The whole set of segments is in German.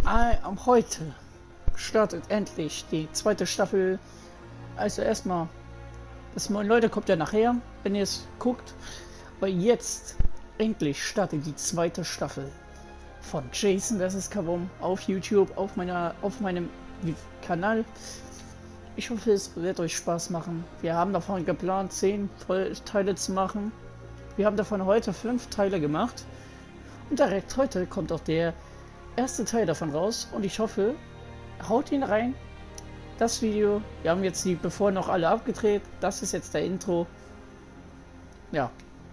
Heute startet endlich die zweite Staffel. Also erstmal, das 9 Leute kommt ja nachher, wenn ihr es guckt. Aber jetzt endlich startet die zweite Staffel von Jason vs. Kavum auf YouTube, auf meinem Kanal. Ich hoffe, es wird euch Spaß machen. Wir haben davon geplant, 10 Teile zu machen. Wir haben davon heute 5 Teile gemacht. Und direkt heute kommt auch der erste Teil davon raus. Und ich hoffe, haut ihn rein. Das Video, wir haben jetzt die bevor noch alle abgedreht. Das ist jetzt der Intro. Ja.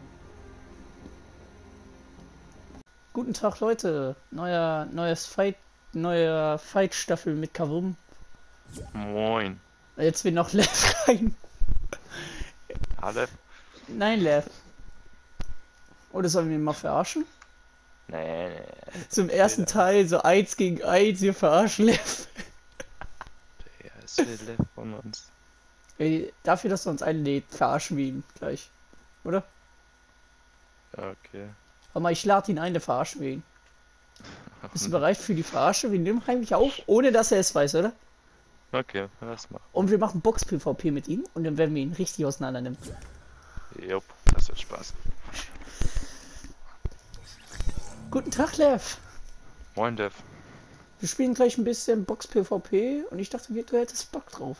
Guten Tag Leute. Neue Fight-Staffel mit Kavum. Moin. Jetzt will noch Lev rein. Ja, Lev? Nein, Lev. Oder sollen wir ihn mal verarschen? Nee. Zum ersten Teil so 1 gegen 1, wir verarschen Lev. Der ist der Lev von uns. Ey, dafür, dass er uns einlädt, verarschen wir ihn gleich. Oder? Ja, okay. Aber mal, ich lade ihn ein, der verarschen wir ihn. Bist du bereit für die Verarsche? Wir nehmen heimlich auf, ohne dass er es weiß, oder? Okay, lass mal. Und wir machen Box-PvP mit ihm und dann werden wir ihn richtig auseinandernehmen. Jupp, das wird Spaß. Guten Tag, Lev. Moin, Dev. Wir spielen gleich ein bisschen Box-PvP und ich dachte, du hättest Bock drauf.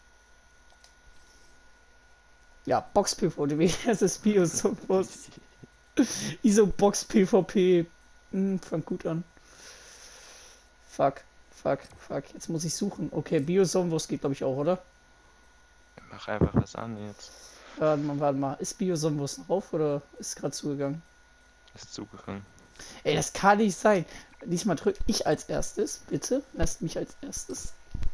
Ja, Box-PvP, das ist Bio-Sombos. ISO Box-PvP. Fängt gut an. Fuck. Jetzt muss ich suchen. Okay, Bio-Sombos geht, glaube ich, auch, oder? Mach einfach was an jetzt. Warte mal. Ist Bio-Sombos noch auf oder ist gerade zugegangen? Ist zugegangen. Ey, das kann nicht sein. Diesmal drücke ich als erstes. Bitte, lasst mich als erstes.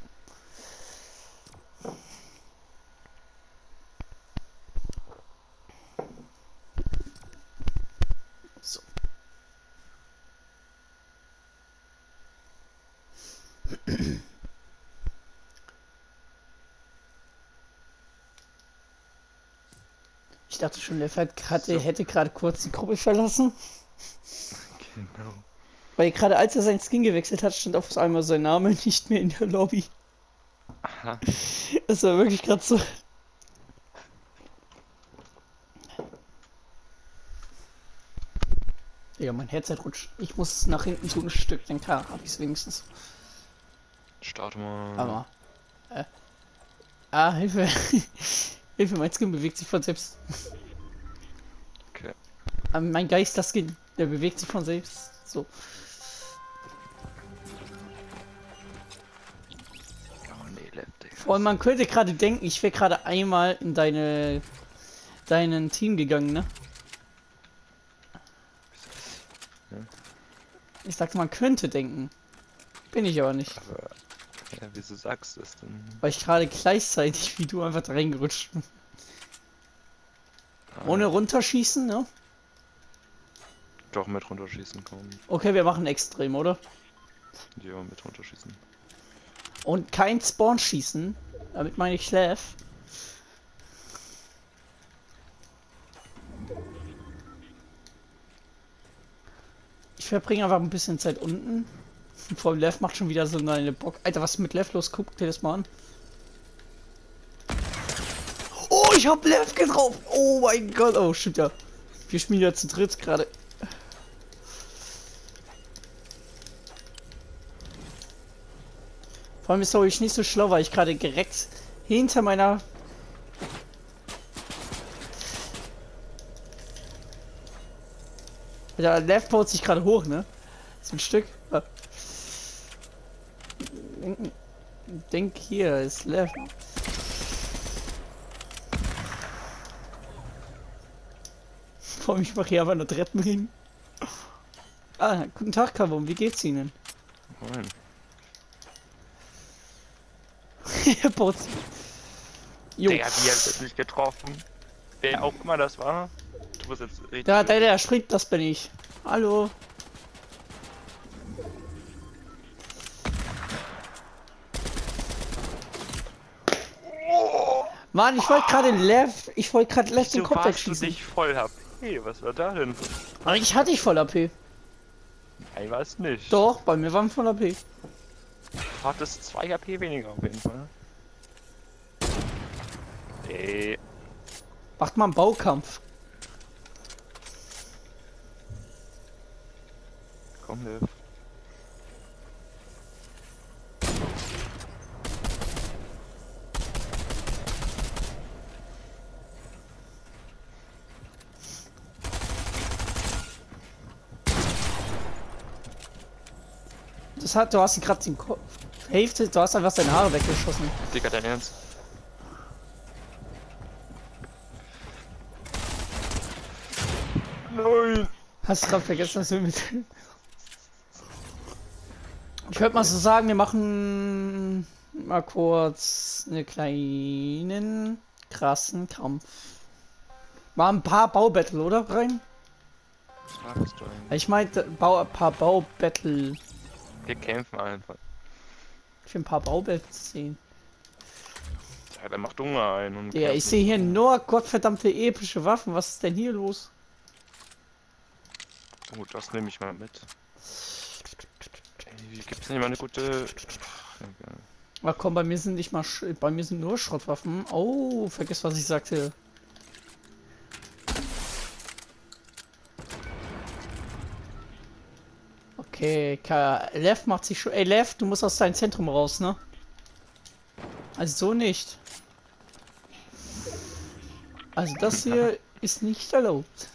So. Ich dachte schon, der hätte gerade kurz die Gruppe verlassen. Genau. Weil gerade als er seinen Skin gewechselt hat, stand auf einmal sein Name nicht mehr in der Lobby. Aha. Das war wirklich gerade so. Ja, mein Headset rutscht. Ich muss es nach hinten tun, ein Stück, dann hab ich es wenigstens. Starte mal. Aber. Hilfe. Hilfe, mein Skin bewegt sich von selbst. Okay. Mein Geister-Skin, der bewegt sich von selbst. So. Oh nee, Lev, Digga. Vor allem, man könnte gerade denken, ich wäre gerade einmal in deinen Team gegangen, ne? Ja. Ich sag's, man könnte denken. Bin ich aber nicht. Aber, ja, wieso sagst du das denn? Weil ich gerade gleichzeitig wie du einfach da reingerutscht bin. Ohne runterschießen, ne? Doch, mit runterschießen kommen. Okay, wir machen extrem, oder? Ja, mit runterschießen. Und kein Spawn schießen. Damit meine ich Lev. Ich verbringe einfach ein bisschen Zeit unten. Vor allem Lev macht schon wieder so eine Bock. Alter, was ist mit Lev los? Guck dir das mal an. Oh, ich hab Lev getroffen. Oh mein Gott. Oh, stimmt ja. Wir spielen ja zu dritt gerade. Vor allem ist glaube ich nicht so schlau, weil ich gerade direkt hinter meiner... Der Lev baut sich gerade hoch, ne? So ein Stück. Denk hier, ist Lev. Vor allem, ich mache hier aber nur Treppen hin. Guten Tag, Kavum, wie geht's Ihnen? Moin. Er baut sich. Jo. Digga, wie hat das nicht getroffen? Wer auch immer das war. Du musst jetzt richtig. Der springt, das bin ich. Hallo. Mann, ich wollte gerade Lev den Kopf warst du wegschießen. nicht voll HP? Was war da denn? Aber ich hatte voll AP. Nein, war es nicht. Doch, bei mir waren 500 AP. Du hattest 2 HP weniger auf jeden Fall. Ey, Macht mal einen Baukampf. komm, Liv. Du hast ihn gerade den Kopf. Hälfte, du hast einfach seine Haare weggeschossen. Digga, dein Ernst? Nein! Hast du gerade vergessen, dass wir mit. Ich würde mal so sagen, wir machen mal kurz einen kleinen krassen Kampf. Mal ein paar Baubattle, oder rein? Was fragst du eigentlich? Ich meinte ein paar Baubattle. Wir kämpfen einfach. Ich will ein paar Baubattles sehen. Ja, der macht Hunger ein und. Ja, ich sehe hier nur gottverdammte epische Waffen. Was ist denn hier los? Gut, das nehme ich mal mit. Ey, gibt's nicht mal eine gute. Ach komm, bei mir sind nicht mal bei mir sind nur Schrottwaffen. Oh, vergiss was ich sagte. Okay, Lev macht sich schon. Ey Lev, du musst aus deinem Zentrum raus, ne? Also so nicht. Also das hier ist nicht erlaubt.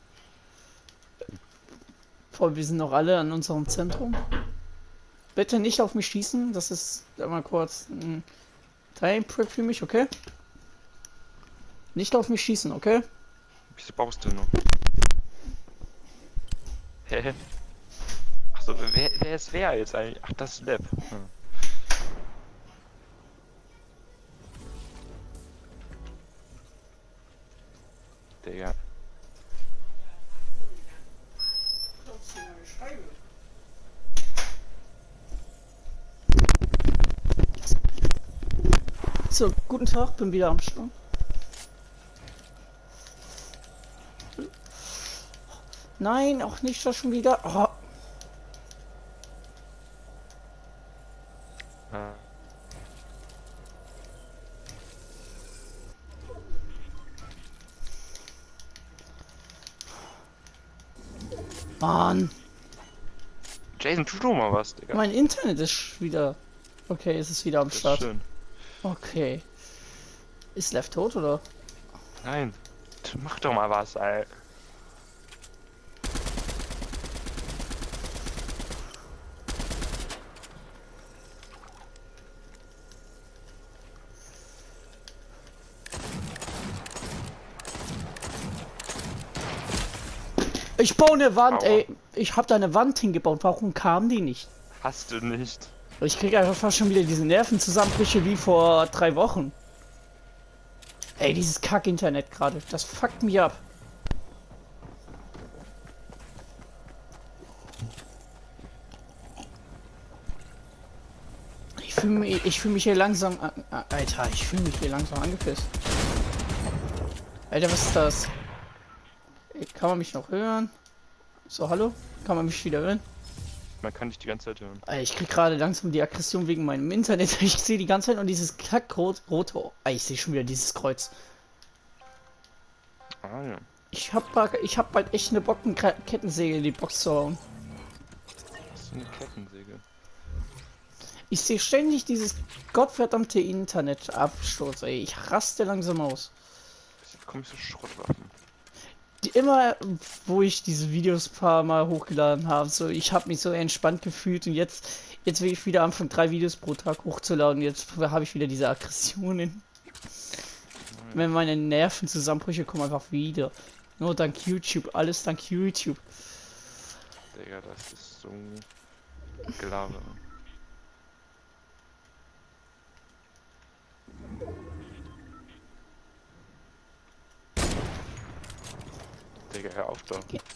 Vor allem, wir sind noch alle an unserem Zentrum. Bitte nicht auf mich schießen, das ist mal kurz ein Time Prep für mich, okay? Nicht auf mich schießen, okay? Wieso brauchst du noch? Hä? Achso, wer ist wer jetzt eigentlich? Ach, das ist Lab. Hm. Digga. So, guten Tag, bin wieder am Start. Nein, auch nicht das schon wieder. Oh. Ah. Mann, Jason, tu doch mal was, Digga. mein Internet ist wieder. Okay, es ist wieder am Das ist Start. schön. Okay. Ist Left tot oder? Nein, mach doch mal was, ey. Ich baue eine Wand, Aua. ey. Ich habe da eine Wand hingebaut. Warum kam die nicht? Hast du nicht. Ich kriege einfach fast schon wieder diese Nervenzusammenbrüche wie vor 3 Wochen. Ey, dieses Kack-Internet gerade. Das fuckt mich ab. Ich fühl mich hier langsam. Alter, ich fühle mich hier langsam angepisst. Alter, was ist das? Kann man mich noch hören? So, hallo? Kann man mich wieder hören? Man kann dich die ganze Zeit hören. Ich krieg gerade langsam die Aggression wegen meinem Internet. Ich sehe die ganze Zeit und dieses Kackrot rote. Ich sehe schon wieder dieses Kreuz. Ah ja. Ich hab bald echt eine Kettensäge in die Box zu hauen. Das ist eine Kettensäge. Ich sehe ständig dieses gottverdammte Internetabsturz, ey. Ich raste langsam aus. Jetzt bekommst du Schrottwaffen. Immer, wo ich diese Videos ein paar Mal hochgeladen habe, so, ich habe mich so entspannt gefühlt und jetzt will ich wieder anfangen, 3 Videos pro Tag hochzuladen. Jetzt habe ich wieder diese Aggressionen. Wenn meine Nervenzusammenbrüche kommen einfach wieder. Nur dank YouTube, alles dank YouTube. Digga, das ist so Gelaber. Digga, hör auf doch. Okay.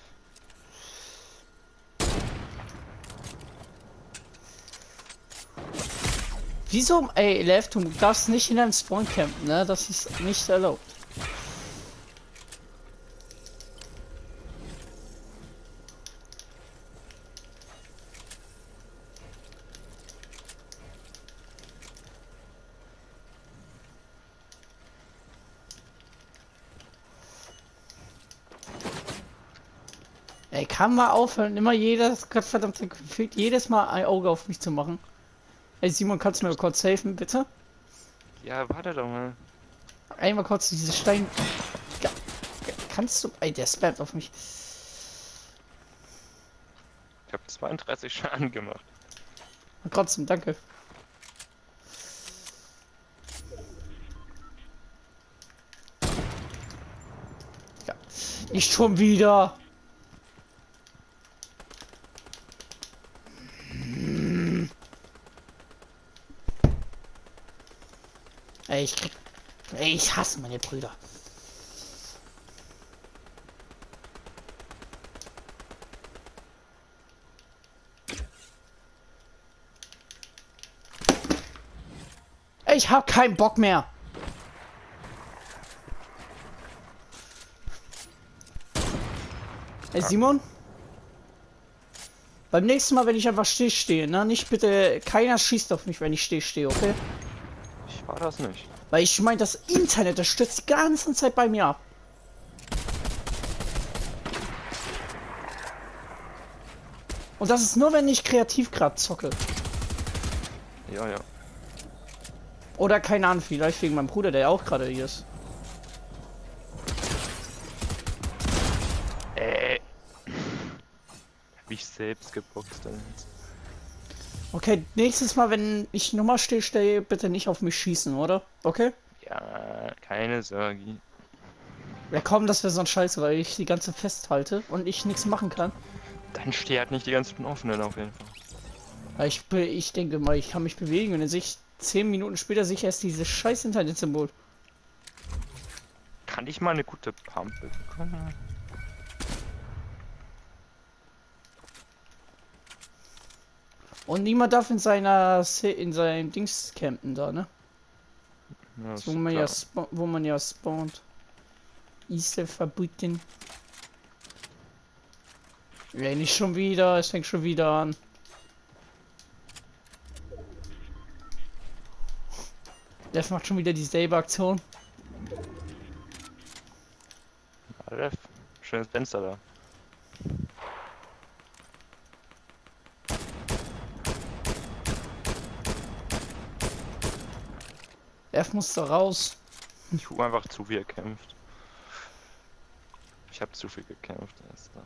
Wieso, ey, Lev, du darfst nicht in einem Spawn campen, ne? Das ist nicht erlaubt. Ey, kann mal aufhören, immer jedes, Gottverdammte, gefühlt jedes Mal ein Auge auf mich zu machen. Ey, Simon, kannst du mir kurz helfen, bitte? Ja, warte doch mal. Einmal kurz diese Stein... Ja, kannst du... Ey, der spammt auf mich. Ich habe 32 Schaden gemacht. Trotzdem, danke. Ja, nicht schon wieder. Ey, ich hasse meine Brüder. Ich hab keinen Bock mehr. Ey, Simon? Beim nächsten Mal, wenn ich einfach still stehe, ne? Nicht bitte, keiner schießt auf mich, wenn ich still stehe, okay? Ich war das nicht. Weil ich meine, das Internet, das stürzt die ganze Zeit bei mir ab. Und das ist nur, wenn ich kreativ gerade zocke. Ja, ja. Oder keine Ahnung, vielleicht wegen meinem Bruder, der ja auch gerade hier ist. Wie ich selbst geboxt dann jetzt. Okay, nächstes Mal, wenn ich nochmal stillstehe, bitte nicht auf mich schießen, oder? Okay? Ja, keine Sorge. Ja komm, das wäre so ein Scheiße, weil ich die ganze festhalte und ich nichts machen kann. Dann steh halt nicht die ganze Zeit offenen auf jeden Fall. Weil ich denke mal, ich kann mich bewegen und dann sehe ich 10 Minuten später sehe ich erst dieses scheiß Internet-Symbol. Kann ich mal eine gute Pumpe bekommen? Und niemand darf in seinem Dings campen da, ne? Ja, Das, ist wo man klar. ja wo man ja spawnt. Ist verbieten. Ja, nicht schon wieder, es fängt schon wieder an. Def macht schon wieder dieselbe Aktion. Alter, schönes Fenster da. F muss da raus. Ich guck einfach zu, wie er kämpft. Ich habe zu viel gekämpft. Er ist da.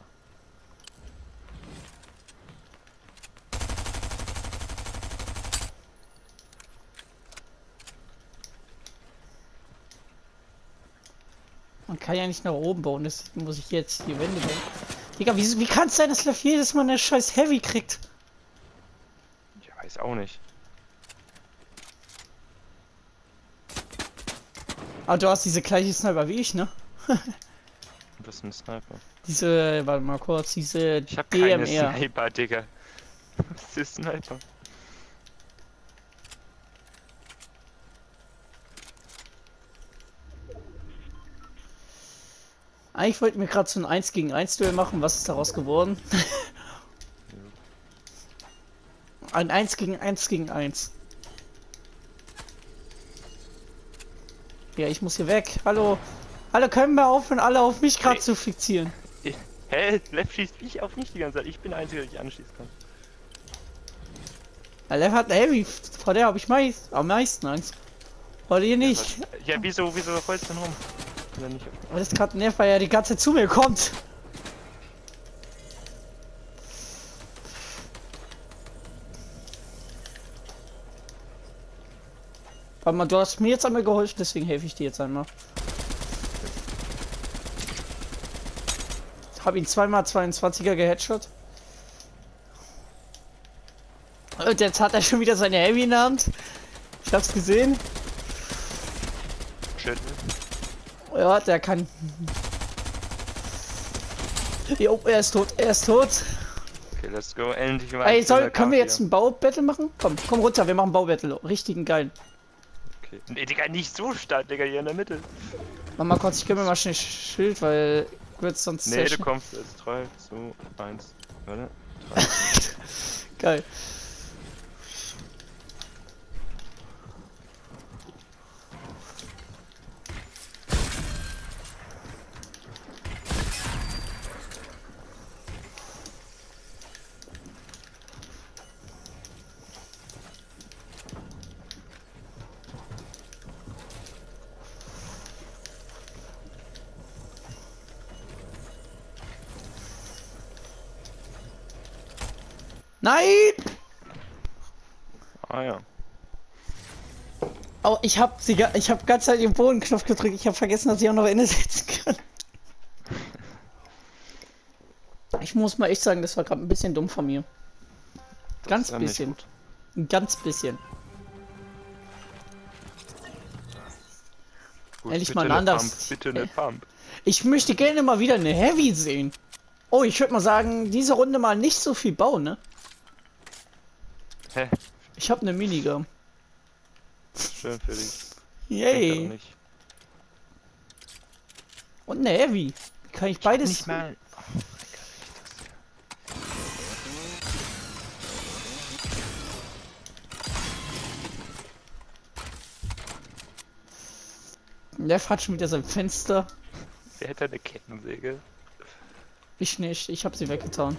Man kann ja nicht nach oben bauen, deswegen muss ich jetzt die Wände bauen. Digga, wie kann es sein, dass Lev jedes Mal eine scheiß Heavy kriegt? Ich weiß auch nicht. Aber du hast diese gleiche Sniper wie ich, ne? Was ist ein Sniper? Diese, warte mal kurz, diese Ich habe keine DMR. Sniper, Digga. Was ist Sniper? Eigentlich wollten wir gerade so ein 1 gegen 1 Duell machen, was ist daraus geworden? Ein 1 gegen 1 gegen 1. Ja, ich muss hier weg. Hallo. Hallo, können wir aufhören, alle auf mich gerade zu fixieren? Hä? Lev schießt mich auf mich die ganze Zeit. Ich bin der Einzige, der dich anschießen kann. Ja, Lev hat eine Heavy, vor der habe ich am meisten Angst. Vor dir nicht. Ja, wieso rollst du denn rum? Wenn er nicht auf Weil das gerade nervt, weil er die ganze Zeit zu mir kommt. Warte mal, du hast mir jetzt einmal geholfen, deswegen helfe ich dir jetzt einmal. Ich habe ihn zweimal 22er geheadshot. Und jetzt hat er schon wieder seine Heavy in der Hand. Ich hab's gesehen. Shit. Ja, der kann. Jo, er ist tot, er ist tot. Okay, let's go. Endlich mal. Ey, können wir jetzt ein Baubattle machen? Komm runter, wir machen Baubattle. Richtigen geil. Okay. Nee, Digga, nicht so stark, Digga, hier in der Mitte. Mach mal kurz, ich gebe mir mal schnell Schild, weil wird sonst Nee, sehr du schnell- kommst jetzt 3, 2, 1. Warte. 3. Geil. Nein! Ah ja. Oh, ich hab ganz Zeit den Bodenknopf gedrückt. Ich habe vergessen, dass ich auch noch Ende setzen kann. Ich muss mal echt sagen, das war gerade ein bisschen dumm von mir. Das Ganz ist ja nicht bisschen. gut. Ein ganz bisschen. Gut, Ehrlich bitte mal eine anders. Pump, bitte eine Pump. Ich möchte gerne mal wieder eine Heavy sehen. Oh, ich würde mal sagen, diese Runde mal nicht so viel bauen, ne? Hä? Ich habe eine Minigun. Schön für dich. Bringt aber Yay. nicht. Und eine Heavy. Kann ich Hab beides? nicht mal. Oh, Der hat schon wieder sein Fenster. wer hätte eine Kettensäge? Ich nicht. Ich habe sie weggetan.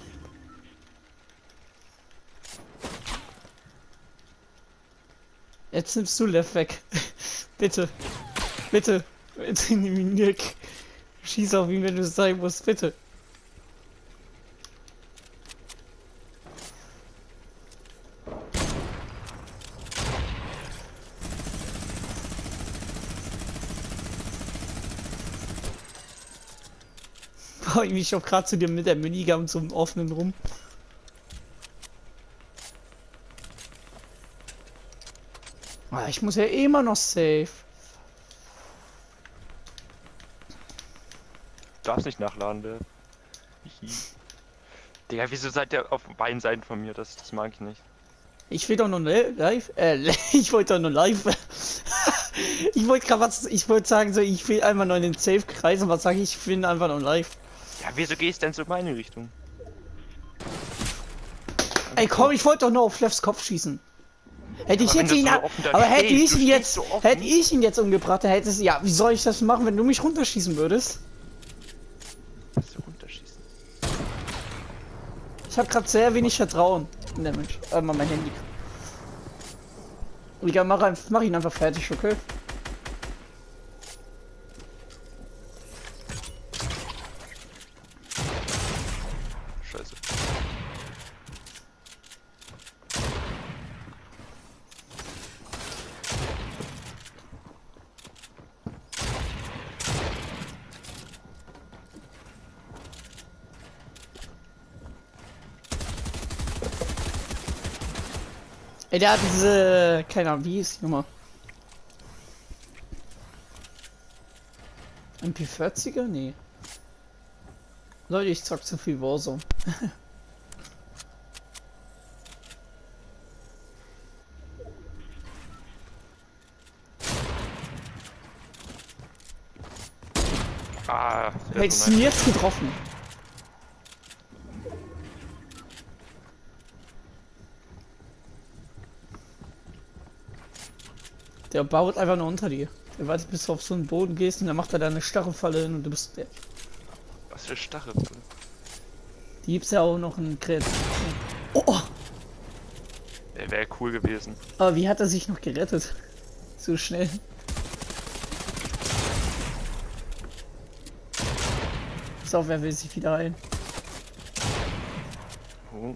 Jetzt nimmst du Lev weg. Bitte. Bitte. Bitte nimm ihn weg. Schieß auf ihn, wenn du es sein musst. Bitte. Boah, ich schaue gerade zu dir mit der Minigun zum offenen rum. Ah, ich muss ja immer noch safe. Du darfst nicht nachladen, der. Digga, wieso seid ihr auf beiden Seiten von mir? Das mag ich nicht. Ich will doch nur live. Ich wollte doch nur live. Ich wollte gerade was. Ich wollte sagen, so, ich will einfach nur in den Safe-Kreis, aber was sage ich? Ich will einfach nur live. Ja, wieso gehst du denn so in meine Richtung? Ey, komm, ich wollte doch nur auf Levs Kopf schießen. Hätte ich aber jetzt wenn ihn. du so offen da Aber hätte stehst, ich du ihn jetzt. stehst so offen. Hätte ich ihn jetzt umgebracht, dann hätte es. Ja, wie soll ich das machen, wenn du mich runterschießen würdest? Was für runterschießen? Ich habe gerade sehr wenig Vertrauen in der Mensch. Mal mein Handy. Egal, mach ihn einfach fertig, okay? Scheiße. Ey, der hat diese. Keine Ahnung, wie hieß die Nummer? MP40er? Nee. Leute, ich zock zu viel Warzone. Ah, der Hättest ist du so ihn nice. jetzt getroffen? Der baut einfach nur unter dir. Der wartet, bis du auf so einen Boden gehst und dann macht er da eine Stachelfalle hin und du bist der. Was für Stachel. Die gibt's ja auch noch in Kret. Oh! Der wäre cool gewesen. Aber wie hat er sich noch gerettet? So schnell. So, wer will sich wieder ein? Oh.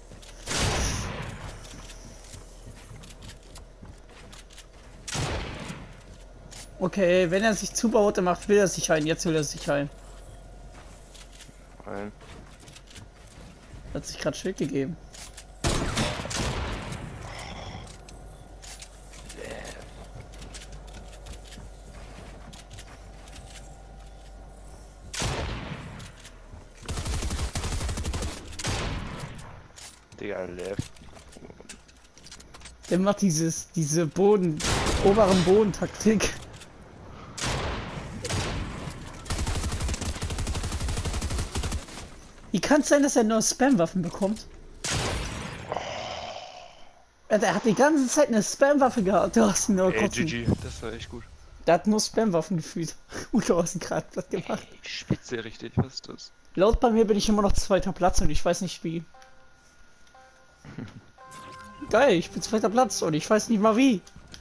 Okay, wenn er sich Zubaute macht, will er sich heilen. Jetzt will er sich heilen. Nein. Hat sich gerade Schild gegeben. Digga, Lev. Der macht diese oberen Bodentaktik. Wie kann es sein, dass er nur Spam-Waffen bekommt? Er hat die ganze Zeit eine Spam-Waffe gehabt. Du hast ihn nur Ey, kotzen. GG, das war echt gut. Der hat nur Spam-Waffen gefühlt. Und du hast ihn gerade platt gemacht. Ey, ich spitze richtig, was ist das? Laut bei mir bin ich immer noch zweiter Platz und ich weiß nicht wie. Geil, ich bin zweiter Platz und ich weiß nicht mal wie.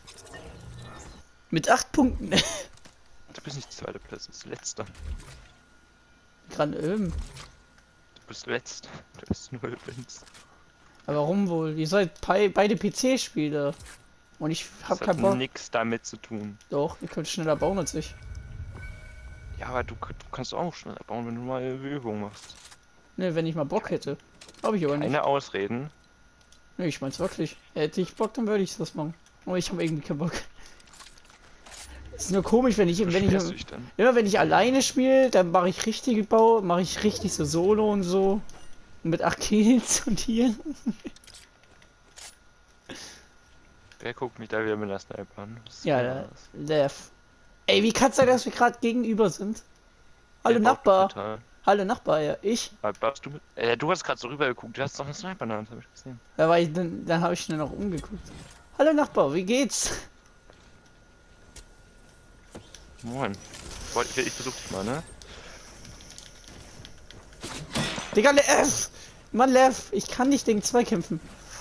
Mit 8 Punkten. Du bist nicht zweiter Platz, du bist letzter. Gerade Du bist letzt. Du hast 0 Wins. Aber warum wohl? Ihr seid beide PC-Spieler. Und ich hab Das keinen Bock. hat nichts damit zu tun. Doch, ihr könnt schneller bauen als ich. Ja, aber du kannst auch schneller bauen, wenn du mal Übung machst. Ne, wenn ich mal Bock hätte. Habe ich aber nicht. Keine Ausreden. Ne, ich mein's wirklich. Hätte ich Bock, dann würde ich das machen. Aber ich habe irgendwie keinen Bock. Ist nur komisch, wenn ich immer wenn ich alleine spiele, dann mache ich richtige Bau, mache ich richtig so Solo und so. Mit 8 Kills und hier. Wer guckt mich da wieder mit der Sniper an? Ja, Lev. Ey, wie kann's sein, dass wir gerade gegenüber sind? Hallo Nachbar. Hallo Nachbar, ja, ich. Warst du mit? Du hast gerade so rüber geguckt, du hast doch eine Sniper in der Hand, hab ich gesehen. Ja, weil dann habe ich schnell noch umgeguckt. Hallo Nachbar, wie geht's? Moin. Ich versuch dich mal, ne? Digga, Lev! Mann, Lev, ich kann nicht gegen 2 kämpfen.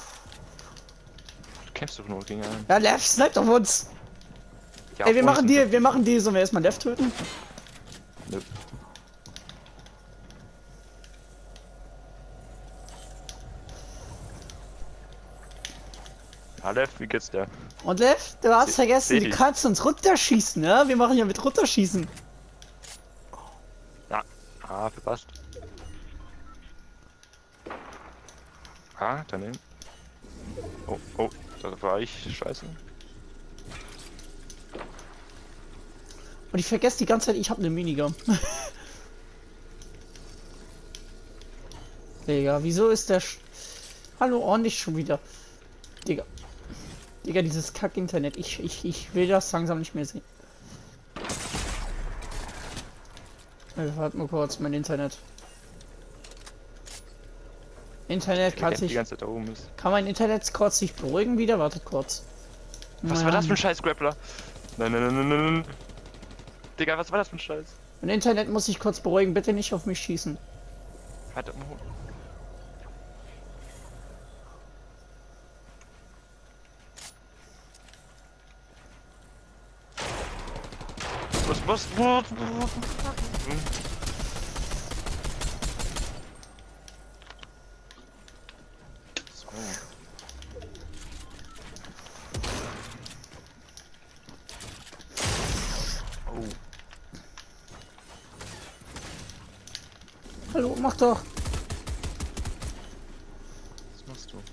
Du kämpfst doch nur gegen einen. Ja, Lev, snipe auf uns! Ja, Ey, wir machen die, sollen wir erstmal Lev töten? Nö. Lev, wie geht's dir? Und Lev, du hast vergessen, du kannst uns runterschießen, ne? Wir machen ja mit runterschießen. Ja, verpasst. Daneben. Oh, da war ich scheiße. Und ich vergesse die ganze Zeit, ich habe eine Minigun. Digga, wieso ist der Hallo, ordentlich schon wieder. Digga, dieses Kack-Internet. Ich will das langsam nicht mehr sehen. Warte mal kurz, mein Internet. Internet kann sich. Die ganze Zeit da oben ist. Kann mein Internet kurz sich beruhigen wieder? Wartet kurz. Was war das für ein scheiß Grappler? Nein. Digga, was war das für ein Scheiß? Mein Internet muss sich kurz beruhigen, bitte nicht auf mich schießen. Warte mal. Was? So. Oh. Hallo, mach doch. Was machst du?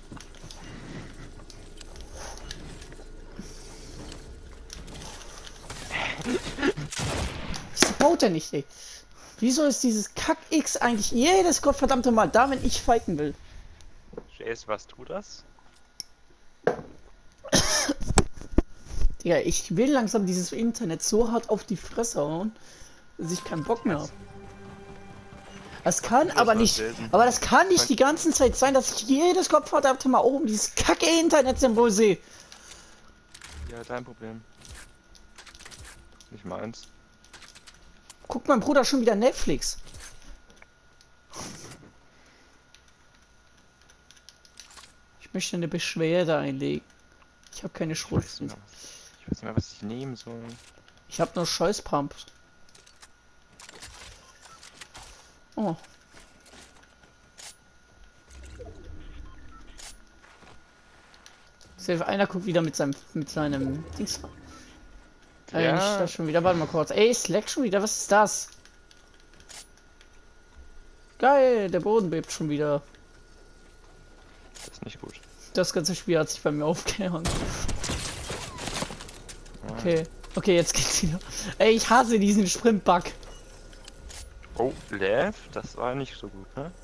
Wieso baut er nicht, ey? Wieso ist dieses Kack-X eigentlich jedes gottverdammte Mal da, wenn ich fighten will? Jace, was tut das? Ja, ich will langsam dieses Internet so hart auf die Fresse hauen, dass ich keinen Bock mehr habe. Das kann aber nicht, aber das kann nicht die ganze Zeit sein, dass ich jedes gottverdammte Mal oben dieses Kacke-Internet-Symbol sehe. Ja, dein Problem. Nicht meins. Guckt mein Bruder schon wieder Netflix. Ich möchte eine Beschwerde einlegen. Ich habe keine Schrot. Ich weiß nicht mehr, was ich nehmen soll. Ich habe nur Scheißpump. Oh. Einer guckt wieder mit seinem Dings. Ja. Nicht das schon wieder. Warte mal kurz. Ey, Slack schon wieder. Was ist das? Geil, der Boden bebt schon wieder. Das ist nicht gut. Das ganze Spiel hat sich bei mir aufgehängt. Okay, jetzt geht's wieder. Ey, ich hasse diesen Sprint-Bug. Oh, Lev, das war nicht so gut, ne?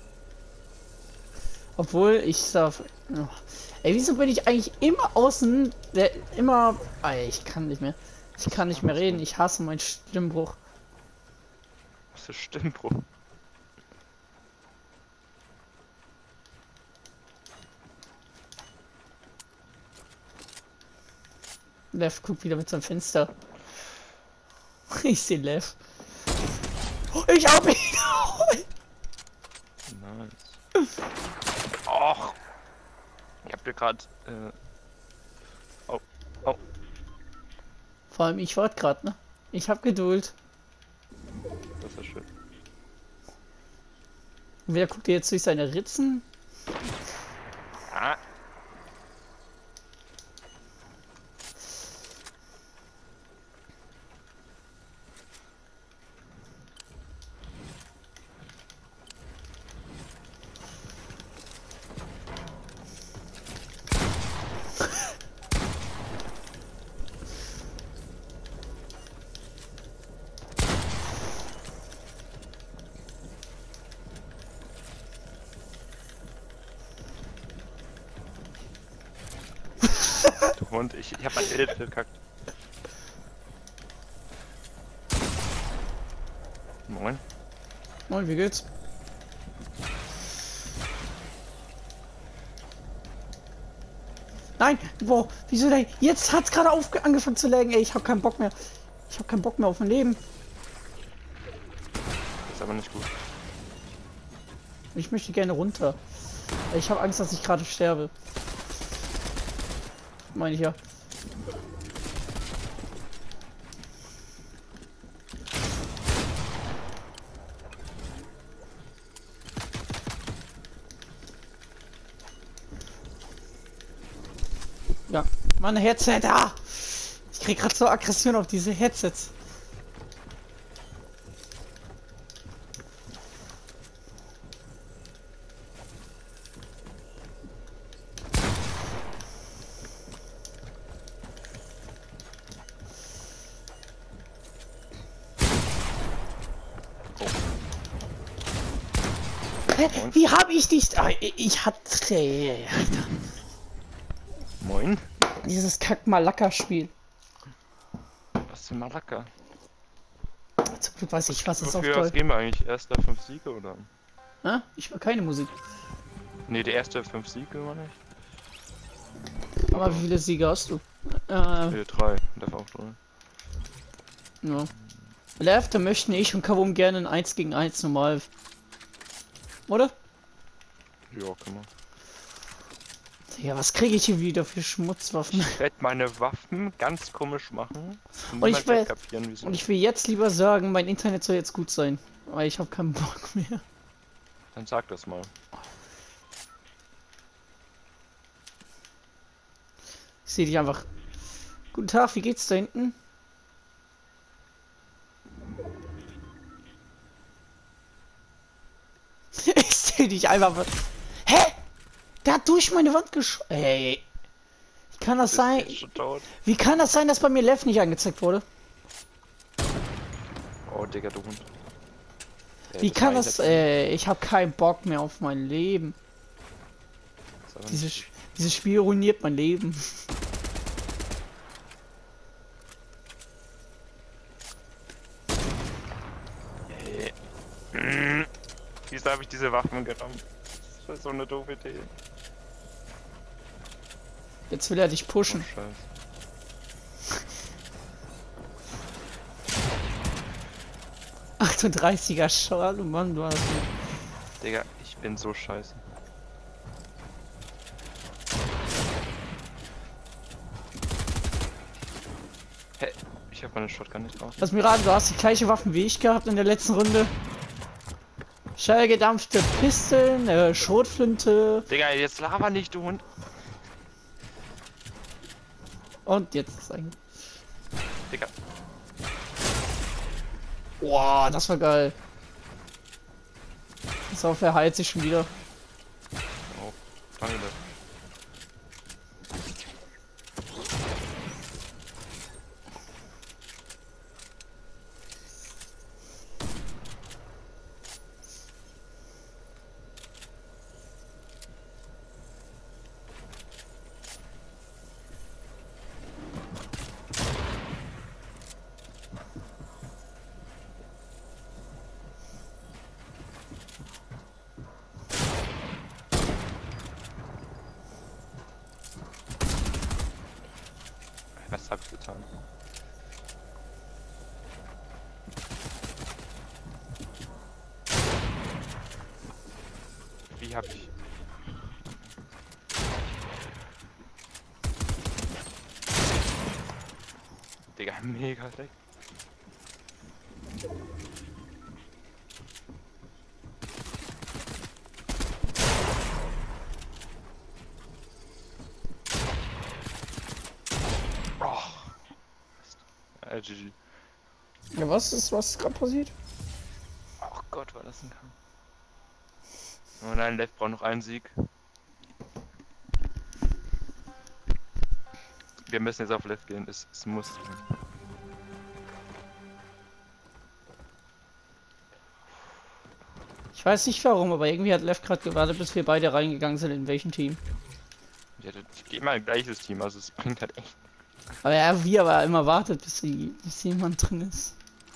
Obwohl, ich darf... Oh. Ey, wieso bin ich eigentlich immer außen... Ey, ich kann nicht mehr. Ich kann nicht mehr reden. Ich hasse meinen Stimmbruch. Was ist Stimmbruch? Lev guckt wieder mit seinem Fenster. Ich sehe Lev. Oh, ich hab ihn! Nice. Och! Ich hab dir gerade. Oh. Vor allem, ich warte gerade, ne? Ich hab Geduld. Das ist schön. Und wer guckt jetzt durch seine Ritzen? Du Hund, ich hab mein Edit verkackt. Moin. Moin, wie geht's? Nein, boah, wieso denn? Jetzt hat's gerade angefangen zu laggen, ey, ich hab keinen Bock mehr. Ich hab keinen Bock mehr auf mein Leben. Ist aber nicht gut. Ich möchte gerne runter. Ich habe Angst, dass ich gerade sterbe. Meine ich ja. Ja, meine Headset, ah! Ich krieg gerade so Aggression auf diese Headsets. Hä? Wie hab ich dich? Ah, ich hatte. Alter. Moin. Dieses Kack-Malaka-Spiel. Was für ein Malaka? Zum Glück weiß ich, was ist auf Wofür was Deutsch. gehen wir eigentlich? Erster 5 Siege oder? Hä? Ich will keine Musik. Ne, die erste 5 Siege war nicht. Aber wie viele Siege hast du? 3. Darf auch 3. Ja. Lefte möchten ich und Kabum gerne ein 1 gegen 1 normal. Oder? Ja, kann man. Ja, was kriege ich hier wieder für Schmutzwaffen? Ich werde meine Waffen ganz komisch machen. Und ich will, kapieren, wieso. und ich will jetzt lieber sagen, mein Internet soll jetzt gut sein. Aber ich habe keinen Bock mehr. Dann sag das mal. Ich sehe dich einfach. Guten Tag, wie geht's da hinten? Ich sehe dich einfach. Hä? Der hat durch meine Wand geschossen. Ey. Wie kann das sein? Schon tot. Wie kann das sein, dass bei mir Left nicht angezeigt wurde? Oh, Digga, du Hund. Wie kann das? Ich habe keinen Bock mehr auf mein Leben. Dieses Spiel ruiniert mein Leben. Wieso habe ich diese Waffen gerammt? Das ist so eine doofe Idee. Jetzt will er dich pushen. Oh, Scheiße. 38er Schaden, Mann, du hast. Digga, ich bin so scheiße. Hä? Ich hab meine Shotgun nicht drauf. Lass mir raten, du hast die gleiche Waffen wie ich gehabt in der letzten Runde. Schallgedampfte Pisteln, Schrotflinte. Digga, jetzt laber nicht, du Hund. Und jetzt ist eigentlich. Digga. Boah, das war geil. So, verheilt sich schon wieder. Oh, danke. Was hab ich getan? Wie hab ich... Digga, mega leck. GG. Ja, was ist gerade passiert? Oh Gott, war das ein Kampf. Oh nein, Left braucht noch einen Sieg. Wir müssen jetzt auf Left gehen, es muss. Ich weiß nicht warum, aber irgendwie hat Left gerade gewartet, bis wir beide reingegangen sind, in welchem Team. Ja, eigentlich immer ein gleiches Team, also es bringt halt echt. Aber ja, wie aber immer wartet, bis jemand drin ist.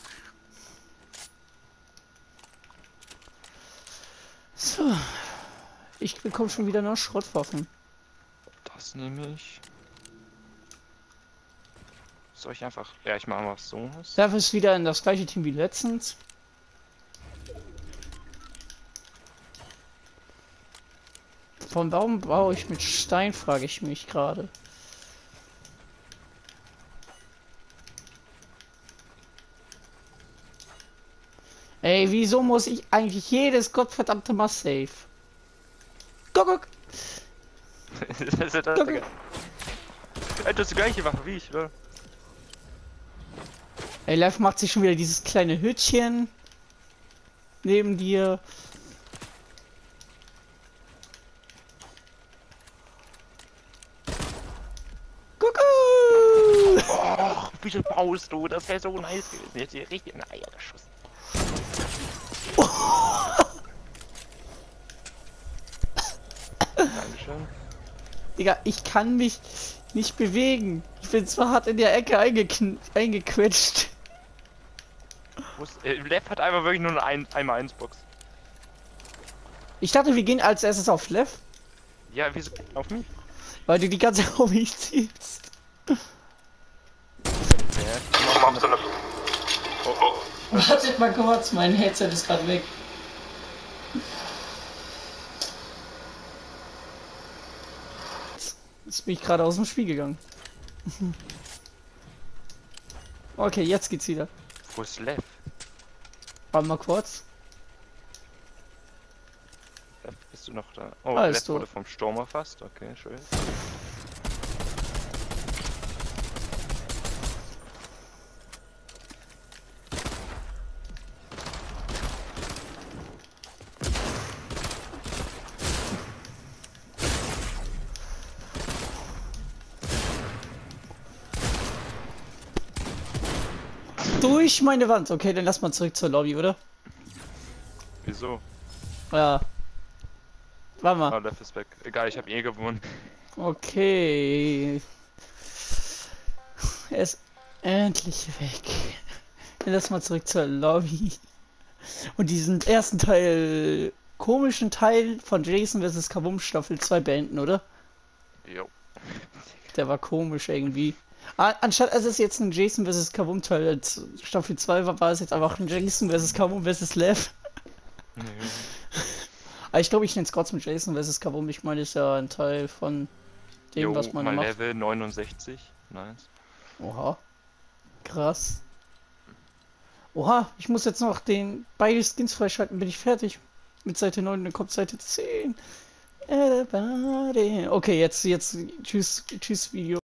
So. Ich bekomme schon wieder noch Schrottwaffen. Das nehme ich. Soll ich einfach. Ja, ich mache mal so. Darf es wieder in das gleiche Team wie letztens? Von warum baue ich mit Stein, frage ich mich gerade. Ey, wieso muss ich eigentlich jedes gottverdammte Mal save? Guck! Das ist ja das. Guck. Ey, du hast die gleiche Waffe wie ich, oder? Ey, Live macht sich schon wieder dieses kleine Hütchen neben dir. Kuckuck! Och, bitte baust du, das wäre so nice gewesen. Jetzt hier richtig in die Eier geschossen. Dankeschön. Digga, ich kann mich nicht bewegen. Ich bin zwar hart in der Ecke eingequetscht. Lev hat einfach wirklich nur eine 1x1-Box. Ich dachte, wir gehen als erstes auf Lev, Ja, wieso auf mich? weil du die ganze Zeit auf mich ziehst. Ja, Wartet mal kurz, mein Headset ist gerade weg. Jetzt bin ich gerade aus dem Spiel gegangen. Okay, jetzt geht's wieder. wo ist Lev? Warte mal kurz. Lev, bist du noch da? Oh, Ah, Lev ist wurde tot. vom Sturm erfasst. Okay, schön. Durch meine Wand. Okay, dann lass mal zurück zur Lobby, oder? Wieso? Ja. Warte mal. Ah, Lev ist weg. Egal, ich habe eh gewonnen. Okay. Er ist endlich weg. Dann lass mal zurück zur Lobby. Und diesen ersten Teil, komischen Teil von Jason vs. Kabum Staffel 2 beenden, oder? Jo. Der war komisch irgendwie. Anstatt als es jetzt ein Jason vs. Kabum Teil als Staffel 2 war, war es jetzt einfach ein Jason vs. Kabum vs. Lev. Nee. Aber ich glaube, ich nenne es trotzdem Jason vs. Kabum. Ich meine, ist ja ein Teil von dem, Jo, was man mein macht. Level 69. Nice. Oha. Krass. Oha, ich muss jetzt noch beide Skins freischalten, bin ich fertig. Mit Seite 9, dann kommt Seite 10. Everybody. Okay, jetzt, tschüss, Video.